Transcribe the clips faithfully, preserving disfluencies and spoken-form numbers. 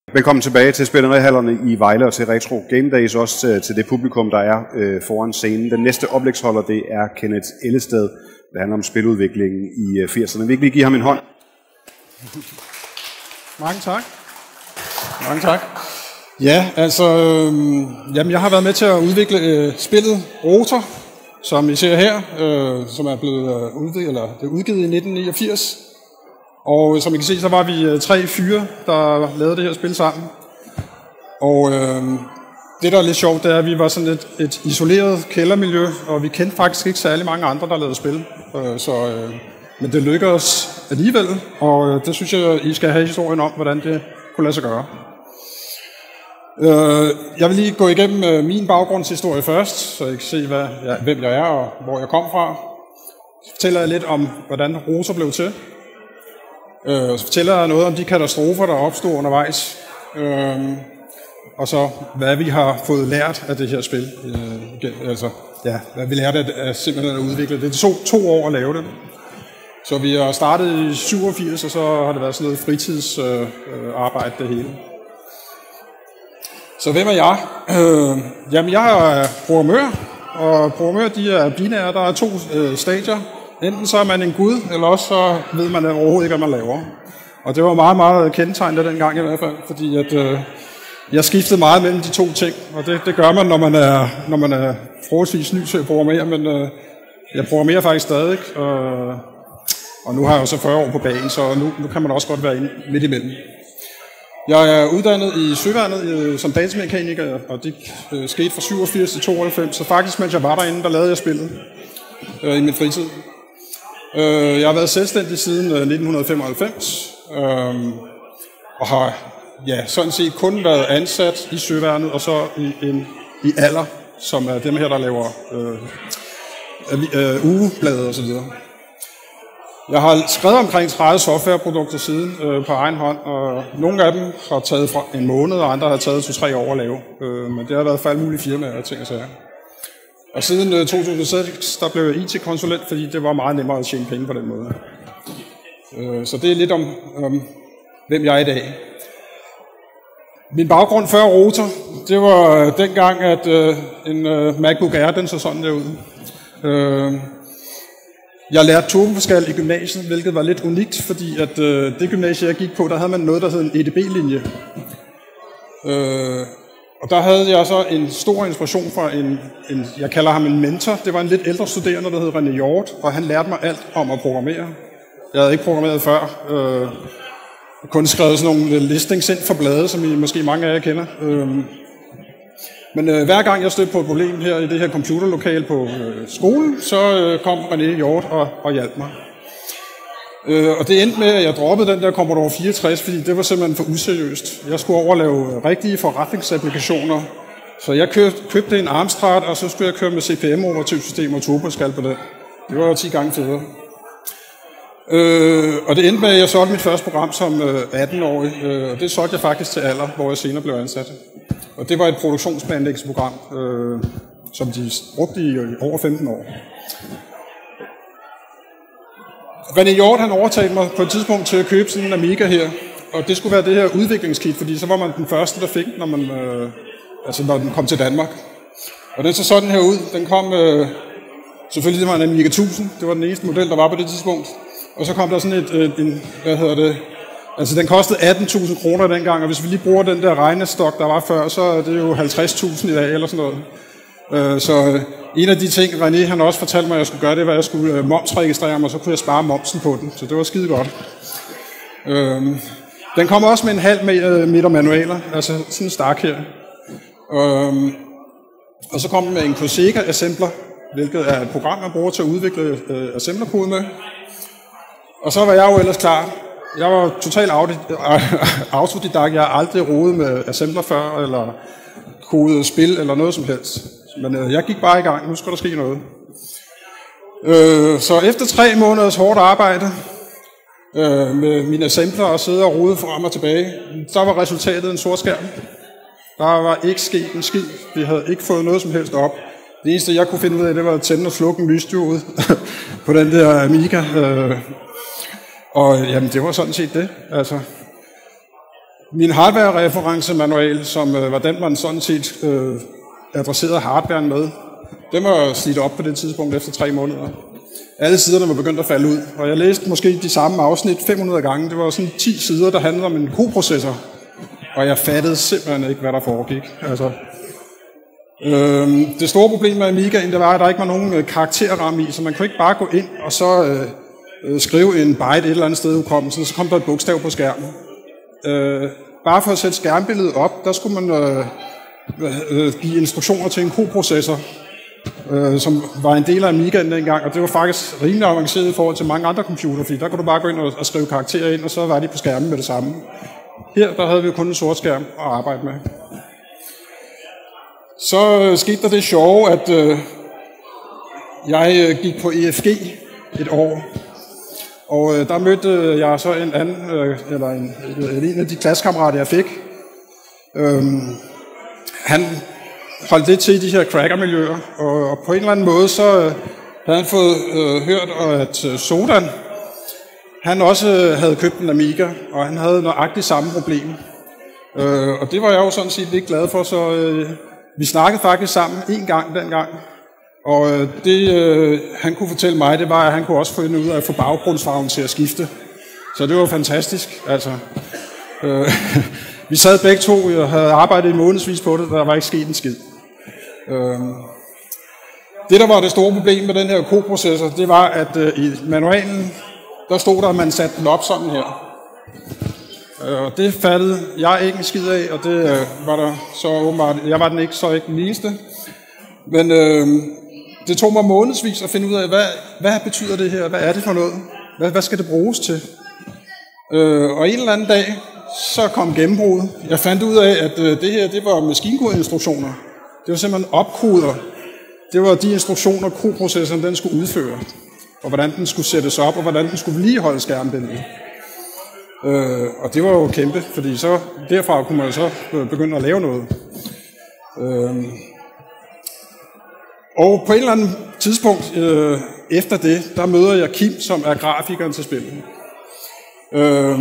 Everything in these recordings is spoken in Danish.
Velkommen tilbage til spillerihallerne i Vejle og til Retro Game Days, også til det publikum, der er øh, foran scenen. Den næste oplægsholder, det er Kenneth Ellested. Det handler om spiludviklingen i firserne. Vi kan lige give ham en hånd. Mange tak. Mange tak. Ja, altså, øh, jamen, jeg har været med til at udvikle øh, spillet Rotor, som I ser her, øh, som er blevet øh, udviklet, eller det er udgivet i nitten niogfirs. Og som I kan se, så var vi øh, tre fyre, der lavede det her spil sammen. Og øh, det, der er lidt sjovt, det er, at vi var sådan et, et isoleret kældermiljø, og vi kendte faktisk ikke særlig mange andre, der lavede spil. Øh, så, øh, men det lykkedes alligevel, og øh, det synes jeg, I skal have historien om, hvordan det kunne lade sig gøre. Øh, jeg vil lige gå igennem øh, min baggrundshistorie først, så I kan se, hvad jeg, hvem jeg er og hvor jeg kom fra. Så fortæller jeg lidt om, hvordan Rotor blev til. Øh, så fortæller jeg noget om de katastrofer, der opstod undervejs. Øh, og så, hvad vi har fået lært af det her spil. Øh, altså, ja, hvad vi lærte af, af simpelthen at udvikle det. Det tog to år at lave det. Så vi har startet i syvogfirs, og så har det været sådan noget fritidsarbejde, øh, det hele. Så hvem er jeg? Øh, jamen, jeg er programmør, og programmør, de er binære. Der er to øh, stadier. Enten så er man en gud, eller også så ved man overhovedet ikke, hvad man laver. Og det var meget, meget kendetegnet dengang i hvert fald, fordi at, øh, jeg skiftede meget mellem de to ting, og det, det gør man, når man er, når man er forholdsvis ny til at programmere, men øh, jeg programmerer faktisk stadig, og, og nu har jeg jo så fyrre år på banen, så nu, nu kan man også godt være inde midt imellem. Jeg er uddannet i Søværnet øh, som datamekaniker, og det øh, skete fra syvogfirs til tooghalvfems, så faktisk mens jeg var derinde, der lavede jeg spillet øh, i min fritid. Jeg har været selvstændig siden nitten femoghalvfems, og har ja, sådan set kun været ansat i Søværnet, og så i, en, i Aller, som er dem her, der laver øh, øh, ugeblade og så videre. Jeg har skrevet omkring tredive softwareprodukter siden øh, på egen hånd, og nogle af dem har taget fra en måned, og andre har taget to-tre år at lave. Øh, men det har været for alle mulige firmaer og ting og sager. Og siden to tusind og seks, der blev jeg I T-konsulent, fordi det var meget nemmere at tjene penge på den måde. Så det er lidt om, om hvem jeg er i dag. Min baggrund før Rotor, det var dengang, at øh, en øh, MacBook Air, den så sådan der ud. Øh, jeg lærte turboforskal i gymnasiet, hvilket var lidt unikt, fordi at øh, det gymnasie, jeg gik på, der havde man noget, der hed en E D B-linje. Øh, Og der havde jeg så en stor inspiration fra en, en, jeg kalder ham en mentor. Det var en lidt ældre studerende, der hed René Hjort, og han lærte mig alt om at programmere. Jeg havde ikke programmeret før. Øh, kun skrevet sådan nogle listings ind for blade, som I måske mange af jer kender. Øh, men øh, hver gang jeg stødte på et problem her i det her computerlokale på øh, skolen, så øh, kom René Hjort og, og hjalp mig. Øh, og det endte med, at jeg droppede den der Commodore fireogtres, fordi det var simpelthen for useriøst. Jeg skulle overlave rigtige forretningsapplikationer. Så jeg købte, købte en Amstrad, og så skulle jeg køre med C P M-operativsystem og turboskal på den. Det var jo ti gange federe. Øh, og det endte med, at jeg solgte mit første program som øh, atten-årig, øh, og det solgte jeg faktisk til Aller, hvor jeg senere blev ansat. Og det var et produktionsplanlægningsprogram, øh, som de brugte i over femten år. René Hjort, han overtalte mig på et tidspunkt til at købe sådan en Amiga her, og det skulle være det her udviklingskit, fordi så var man den første, der fik den, når, man, øh, altså når den kom til Danmark. Og den så sådan her ud. Den kom, øh, selvfølgelig det var en Amiga tusind, det var den eneste model, der var på det tidspunkt. Og så kom der sådan et, øh, en, hvad hedder det, altså den kostede atten tusind kroner dengang, og hvis vi lige bruger den der regnestok, der var før, så er det jo halvtreds tusind i dag, eller sådan noget. Øh, så øh, en af de ting, René han også fortalte mig, at jeg skulle gøre, det var, at jeg skulle øh, momsregistrere mig, og så kunne jeg spare momsen på den, så det var skide godt. Øh, den kom også med en halv meter manualer, altså sådan en stak her. Øh, og så kom den med en Corsica Assembler, hvilket er et program, man bruger til at udvikle øh, assemblerkode med. Og så var jeg jo ellers klar. Jeg var totalt autodidakt. Jeg har aldrig rodet med assembler før, eller kodet spil, eller noget som helst. Men øh, jeg gik bare i gang. Nu skal der ske noget. Øh, så efter tre måneders hårdt arbejde øh, med mine assembler og sidde og rode frem og tilbage, så var resultatet en sort skærm. Der var ikke sket en skid. Vi havde ikke fået noget som helst op. Det eneste, jeg kunne finde ud af, det var at tænde og slukke en lysstue på den der Amiga. Øh, og jamen, det var sådan set det. Altså. Min hardware-referencemanual, som øh, var den, man sådan set øh, adresserede hardwaren med, den var slidt op på det tidspunkt efter tre måneder. Alle siderne var begyndt at falde ud, og jeg læste måske de samme afsnit fem hundrede gange. Det var sådan ti sider, der handlede om en koprocessor, og jeg fattede simpelthen ikke, hvad der foregik. Altså, øh, det store problem med Amigaen, det var, at der ikke var nogen karakterramme i, så man kunne ikke bare gå ind og så øh, skrive en byte et eller andet sted i hukommelsen, så kom der et bogstav på skærmen. Øh, bare for at sætte skærmbilledet op, der skulle man øh, øh, give instruktioner til en koprocessor, øh, som var en del af Amigaen dengang, og det var faktisk rimelig avanceret i forhold til mange andre computere, fordi der kunne du bare gå ind og, og skrive karakterer ind, og så var de på skærmen med det samme. Her der havde vi jo kun en sort skærm at arbejde med. Så øh, skete der det sjove, at øh, jeg øh, gik på E F G et år. Og øh, der mødte jeg så en anden, øh, eller en, en af de klassekammerater, jeg fik. Øhm, han holdt lidt til i de her crackermiljøer, og, og på en eller anden måde, så øh, havde han fået øh, hørt, at øh, Sodan, han også øh, havde købt en Amiga, og han havde nøjagtigt samme problem. Øh, og det var jeg jo sådan set lidt glad for, så øh, vi snakkede faktisk sammen en gang dengang. Og det, øh, han kunne fortælle mig, det var, at han kunne også finde ud af at få baggrundsfarven til at skifte. Så det var fantastisk. Altså, øh, vi sad begge to og havde arbejdet i månedsvis på det, der var ikke sket en skid. Øh, det, der var det store problem med den her koprocessor, det var, at øh, i manualen, der stod der, at man satte den op sådan her. Øh, og det fattede jeg ikke en skid af, og det øh, var der så åbenbart, jeg var den ikke, så ikke den eneste. Men øh, det tog mig månedsvis at finde ud af, hvad, hvad betyder det her? Hvad er det for noget? Hvad, hvad skal det bruges til? Øh, og en eller anden dag, så kom gennembruddet. Jeg fandt ud af, at øh, det her, det var maskinkodeinstruktioner. Det var simpelthen opkoder. Det var de instruktioner, koprocessoren den skulle udføre. Og hvordan den skulle sættes op, og hvordan den skulle vedligeholde skærmbilledet. Øh, og det var jo kæmpe, fordi så derfra kunne man så begynde at lave noget. Øh, Og på et eller andet tidspunkt øh, efter det, der møder jeg Kim, som er grafikeren til spillet. Øh,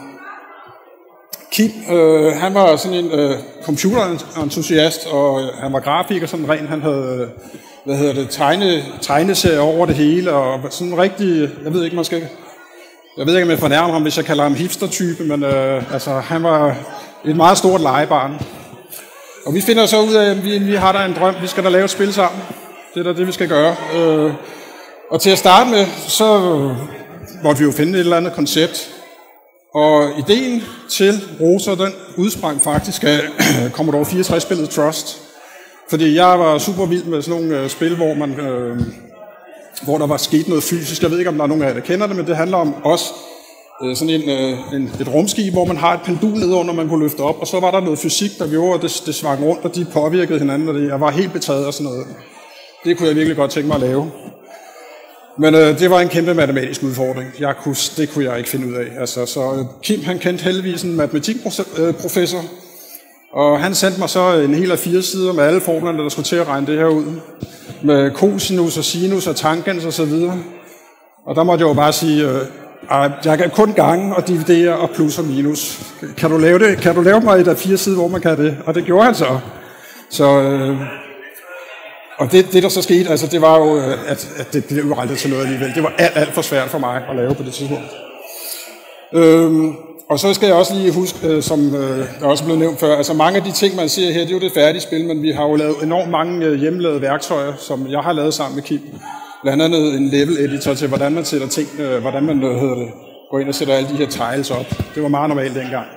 Kim, øh, han var sådan en øh, computerentusiast, og øh, han var grafiker sådan rent. Han havde, hvad hedder det, tegne, tegneserier over det hele, og sådan rigtig, jeg ved ikke, man skal, jeg ved ikke, om jeg fornærmer ham, hvis jeg kalder ham hipster-type, men øh, altså, han var et meget stort legebarn. Og vi finder så ud af, at vi, vi har der en drøm, vi skal da lave et spil sammen. Det er da det, vi skal gøre. Øh, og til at starte med, så måtte vi jo finde et eller andet koncept. Og ideen til Rosa, den udsprang faktisk af Commodore fireogtres-spillet Trust. Fordi jeg var super vild med sådan nogle øh, spil, hvor, man, øh, hvor der var sket noget fysisk. Jeg ved ikke, om der er nogen af jer, der kender det, men det handler om også øh, sådan en, øh, en, et rumskib, hvor man har et pendul nedenunder, man kunne løfte op. Og så var der noget fysik, der gjorde, at det, det svang rundt, og de påvirkede hinanden. Og det, jeg var helt betaget af sådan noget. Det kunne jeg virkelig godt tænke mig at lave. Men øh, det var en kæmpe matematisk udfordring. Jeg kunne, det kunne jeg ikke finde ud af. Altså, så øh, Kim, han kendte heldigvis en matematikprofessor, og han sendte mig så en hel af fire sider med alle formlerne, der skulle til at regne det her ud. Med cosinus og sinus og tangens og så videre. Og der måtte jeg jo bare sige, øh, jeg kan kun gange og dividere og plus og minus. Kan du lave det? Kan du lave mig et af fire sider, hvor man kan det? Og det gjorde han så. Så... Øh, Og det, det, der så skete, altså, det var jo, at, at det blev jo aldrig til noget alligevel. Det var alt, alt for svært for mig at lave på det tidspunkt. Øhm, og så skal jeg også lige huske, øh, som øh, der også blev nævnt før, altså mange af de ting, man ser her, det er jo det færdige spil, men vi har jo lavet enormt mange øh, hjemmelavede værktøjer, som jeg har lavet sammen med Kim. Blandt andet en level editor til, hvordan man sætter ting, øh, hvordan man øh, hedder det, går ind og sætter alle de her tiles op. Det var meget normalt dengang.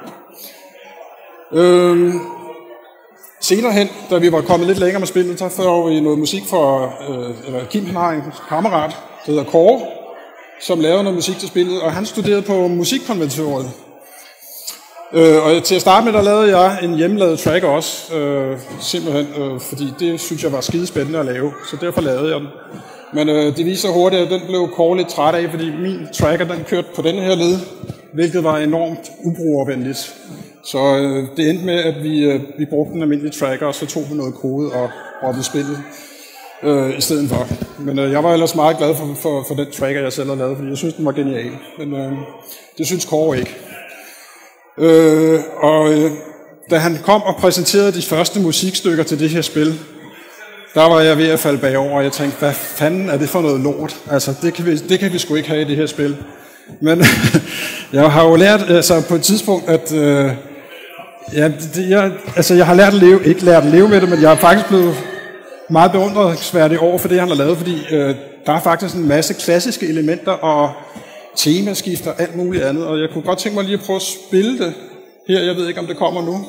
Øhm, Senere hen, da vi var kommet lidt længere med spillet, så får vi noget musik fra, øh, eller Kim han har en kammerat, der hedder Kåre, som lavede noget musik til spillet, og han studerede på musikkonservatoriet. Øh, og til at starte med, der lavede jeg en hjemmelavet track også, øh, simpelthen, øh, fordi det synes jeg var skidespændende at lave, så derfor lavede jeg den. Men øh, det viser hurtigt, at den blev Kåre lidt træt af, fordi min tracker, den kørte på denne her led, hvilket var enormt ubrugervenligt. Så øh, det endte med, at vi, øh, vi brugte en almindelig tracker, og så tog vi noget kode og rottede spillet øh, i stedet for. Men øh, jeg var ellers meget glad for, for, for den tracker, jeg selv havde lavet, fordi jeg synes, den var genial. Men øh, det synes Kåre ikke. Øh, og øh, da han kom og præsenterede de første musikstykker til det her spil, der var jeg ved at falde bagover, og jeg tænkte, hvad fanden er det for noget lort? Altså, det kan vi, det kan vi sgu ikke have i det her spil. Men jeg har jo lært altså, på et tidspunkt, at øh, ja, det, jeg, altså, jeg har lært at leve, ikke lært at leve med det, men jeg er faktisk blevet meget beundringsværdig over for det, han har lavet, fordi øh, der er faktisk en masse klassiske elementer og temaskifter og alt muligt andet, og jeg kunne godt tænke mig lige at prøve at spille det her. Jeg ved ikke, om det kommer nu.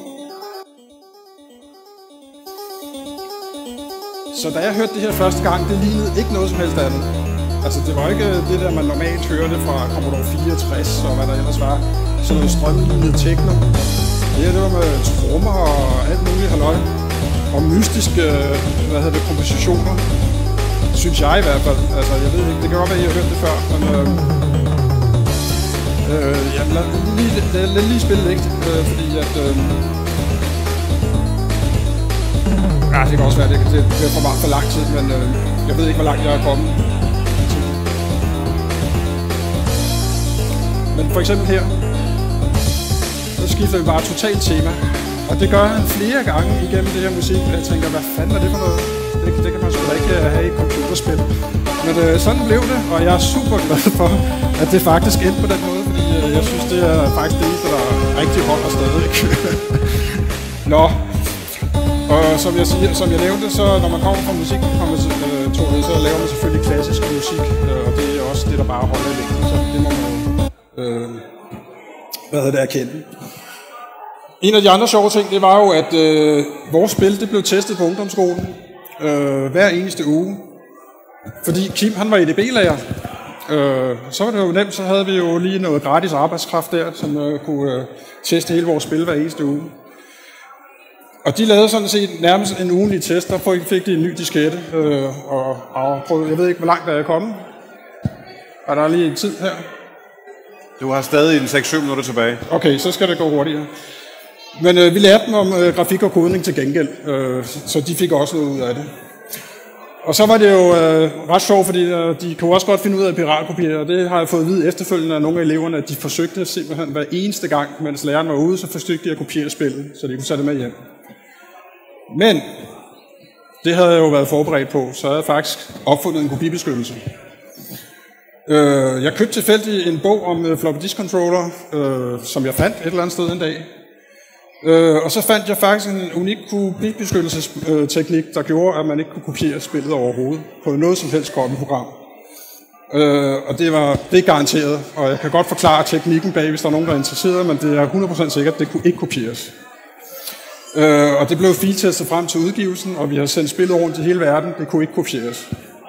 Så da jeg hørte det her første gang, det lignede ikke noget som helst andet. Altså, det var ikke det der, man normalt hørte fra Commodore fireogtres og hvad der ellers var. Sådan noget strømlignet techno. Det her, det var med trommer og alt muligt halløj. Og mystiske, hvad hedder det, kompositioner. Synes jeg i hvert fald. Altså, jeg ved ikke, det kan godt være, at I har hørt det før, men... Øh, øh, ja, lad, lige, lad, lad lige spille lidt, øh, fordi at... Øh, ja, det kan også være, det, det, det er for meget for lang tid, men øh, jeg ved ikke, hvor langt jeg er kommet. Men for eksempel her, så skifter vi bare totalt tema. Og det gør han flere gange igennem det her musik. Jeg tænker, hvad fanden er det for noget? Det, det kan man sgu da ikke have i computerspil. Men øh, sådan blev det, og jeg er super glad for, at det faktisk endte på den måde, fordi øh, jeg synes, det er faktisk det eneste, der rigtig holder stadig. Nå, og som jeg, siger, som jeg nævnte, så når man kommer fra musikkonservatoriet, så laver man selvfølgelig klassisk musik, øh, og det er også det, der bare holder i længden, så det må man jo, øh, hvad hedder det, erkende. En af de andre sjove ting, det var jo, at øh, vores spil, det blev testet på ungdomsskolen øh, hver eneste uge. Fordi Kim, han var E D B-lærer. Øh, så var det jo nemt, så havde vi jo lige noget gratis arbejdskraft der, som øh, kunne øh, teste hele vores spil hver eneste uge. Og de lavede sådan set nærmest en ugenlig test, der fik de en ny diskette. Øh, og, og prøvede, jeg ved ikke, hvor langt der er kommet. Er der lige en tid her? Du har stadig en seks syv minutter tilbage. Okay, så skal det gå hurtigere. Men øh, vi lærte dem om øh, grafik og kodning til gengæld, øh, så de fik også noget ud af det. Og så var det jo øh, ret sjovt, fordi øh, de kunne også godt finde ud af piratkopier, og det har jeg fået at vide efterfølgende af nogle af eleverne, at de forsøgte simpelthen hver eneste gang, mens læreren var ude, så forsøgte de at kopiere spillet, så de kunne tage det med hjem. Men det havde jeg jo været forberedt på, så jeg havde faktisk opfundet en kopibeskyttelse. Øh, jeg købte tilfældigt en bog om øh, floppy disk controller, øh, som jeg fandt et eller andet sted en dag. Øh, og så fandt jeg faktisk en unik kopibeskyttelsesteknik, der gjorde, at man ikke kunne kopiere spillet overhovedet på noget som helst copyprogram. Øh, og det var det er garanteret, og jeg kan godt forklare teknikken bag, hvis der er nogen, der er interesseret, men det er hundrede procent sikkert, at det kunne ikke kopieres. Øh, og det blev filtestet frem til udgivelsen, og vi har sendt spillet rundt i hele verden, det kunne ikke kopieres.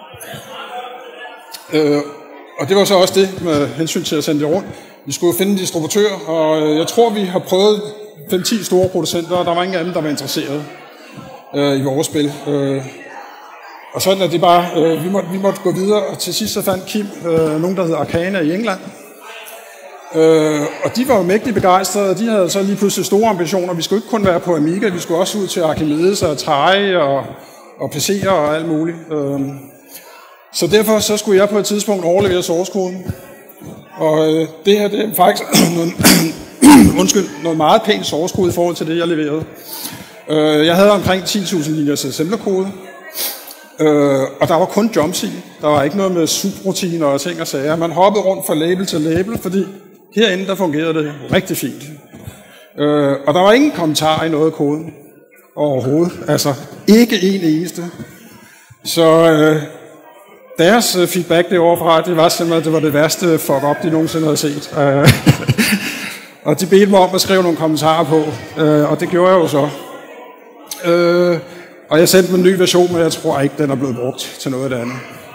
Øh, og det var så også det med hensyn til at sende det rundt. Vi skulle finde en distributør, og jeg tror, vi har prøvet fem ti store producenter, og der var ingen af dem, der var interesseret øh, i vores spil. Øh, og sådan er det bare, øh, vi, måtte, vi måtte gå videre, og til sidst så fandt Kim øh, nogen, der hedder Arcana i England. Øh, og de var jo mægtigt begejstrede, og de havde så lige pludselig store ambitioner. Vi skulle ikke kun være på Amiga, vi skulle også ud til Archimedes og Atari og, og P C'er og alt muligt. Øh, så derfor så skulle jeg på et tidspunkt overlevere source-koden. Og øh, det her, det er faktisk noget, undskyld, noget meget pænt source-kode i forhold til det, jeg leverede. Øh, jeg havde omkring ti tusind linjers assembler-kode, øh, og der var kun jumps i. Der var ikke noget med subrutiner og ting og sager. Man hoppede rundt fra label til label, fordi herinde, der fungerede det rigtig fint. Øh, og der var ingen kommentar i noget af koden overhovedet. Altså, ikke en eneste. Så øh, deres feedback derovre fra, det var simpelthen, at det var det værste fuck-up, de nogensinde havde set. Øh, og de bedte mig om at skrive nogle kommentarer på, øh, og det gjorde jeg jo så. Øh, og jeg sendte en ny version, men jeg tror ikke, den er blevet brugt til noget af det andet.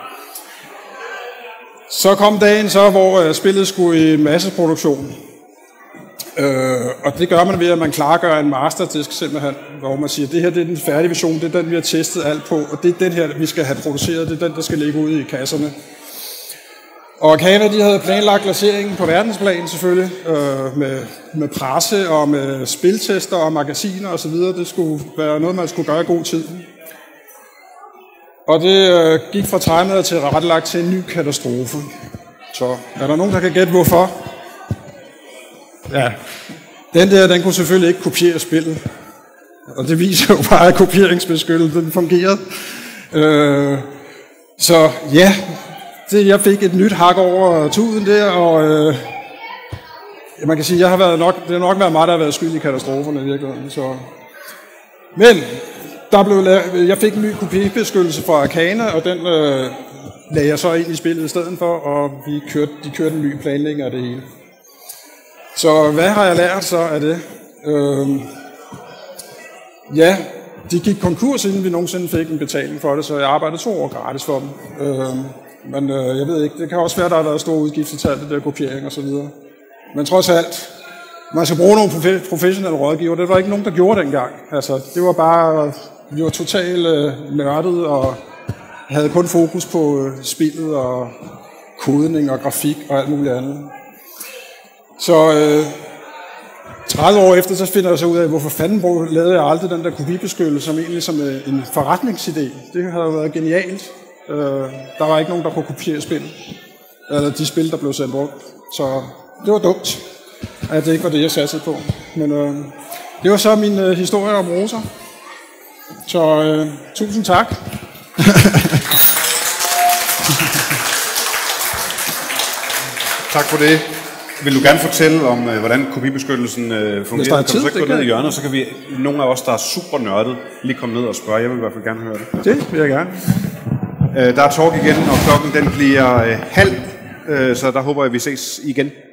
Så kom dagen så, hvor øh, spillet skulle i masseproduktion. Øh, og det gør man ved, at man klargør en masterdisk simpelthen, hvor man siger, det her det er den færdige version, det er den, vi har testet alt på, og det er den her, vi skal have produceret, det er den, der skal ligge ude i kasserne. Og Arcana, de havde planlagt lanceringen på verdensplan selvfølgelig, øh, med, med presse og med spiltester og magasiner osv. Det skulle være noget, man skulle gøre i god tid. Og det øh, gik fra timet til rettelagt til en ny katastrofe. Så er der nogen, der kan gætte hvorfor? Ja, Den der, den kunne selvfølgelig ikke kopiere spillet. Og det viser jo bare, at kopieringsbeskyttelsen fungerede. Øh, så ja, det, jeg fik et nyt hak over tuden der, og øh, man kan sige, jeg har været nok, det har nok været mig, der har været skyld i katastroferne i virkeligheden. Så. Men der blev lavet, jeg fik en ny kopibeskyttelse fra Arcana, og den øh, lagde jeg så ind i spillet i stedet for, og vi kørte, de kørte en ny planlægning af det hele. Så hvad har jeg lært så af det? Øh, ja, de gik konkurs, inden vi nogensinde fik en betaling for det, så jeg arbejdede to år gratis for dem. Øh, men øh, jeg ved ikke, det kan også være, der har været store udgifter til alt det der kopiering og så videre. Men trods alt, man skal bruge nogle profe- professionelle rådgiver. Det var ikke nogen, der gjorde det engang. Altså, det var bare, vi var totalt øh, nørdet og havde kun fokus på øh, spillet og kodning og grafik og alt muligt andet. Så øh, tredive år efter, så finder jeg så ud af, hvorfor fanden lavede jeg aldrig den der kopibeskyttelse som egentlig som øh, en forretningsidé. Det havde været genialt. Øh, der var ikke nogen, der kunne kopiere spil. Eller de spil, der blev sendt rundt. Så det var dumt, at det ikke var det, jeg satte på. Men øh, det var så min øh, historie om roser. Så øh, tusind tak. Tak for det. Vil du gerne fortælle om, øh, hvordan kopibeskyttelsen øh, fungerer? Kan tid, du så ikke gå kan ned i hjørnet, så kan vi, nogle af os, der er super nørdet, lige komme ned og spørge. Jeg vil i hvert fald gerne høre det. Det vil jeg gerne. Øh, der er talk igen, og klokken den bliver øh, halv, øh, så der håber jeg, vi ses igen.